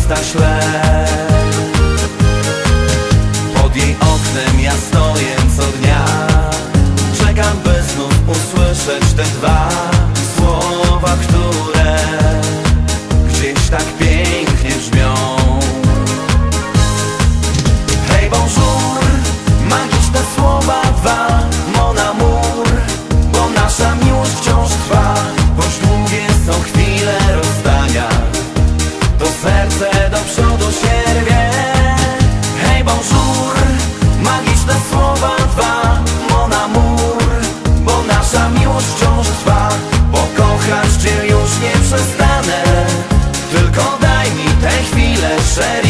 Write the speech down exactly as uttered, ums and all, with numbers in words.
miasta ślep. Pod jej oknem ja stoję co dnia, czekam by znów usłyszeć te dwa słowa, które gdzieś tak pięknie brzmią. Hej bonjour, magiczne słowa dwa, mon amour, bo nasza miłość wciąż trwa. Choć długie są chwile rozdania, to serce do przodu się rwie. Hej bonjour, magiczne słowa dwa, mon amour, bo nasza miłość wciąż trwa. Bo kochać cię już nie przestanę, tylko daj mi tę chwilę, chérie.